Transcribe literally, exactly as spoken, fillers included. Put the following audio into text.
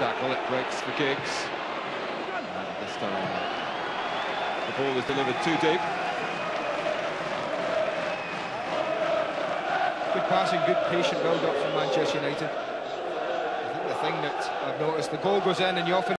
tackle, it breaks for Giggs. And this time the ball is delivered too deep. Good passing, good patient build-up from Manchester United. I think the thing that I've noticed, the goal goes in and you often